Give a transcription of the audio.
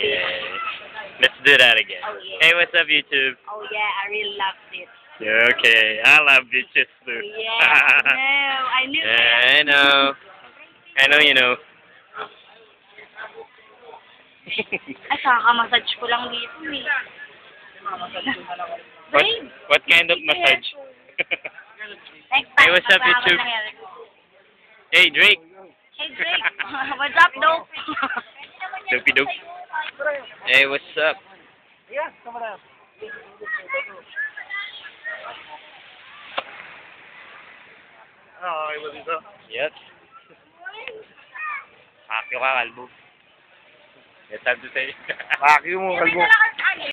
Yeah. Let's do that again. Oh, yeah. Hey, what's up, YouTube? Oh, yeah, I really loved it. Yeah, okay, I love bitches too. Yeah, no, I knew Yeah, that. I know. I know you know. Ay, kaka-massage ko lang dito eh. what, what kind of massage? Next Hey, time, what's up, magkakaroon YouTube? ng Eric. Hey, Drake. Hey, Drake. What's up, dope? Dopey dope. Hey, what's up? Okay ba dito? Yes. Akyo ka, kalbo. Yes, sabi sa'yo. Bakyo mo, kalbo.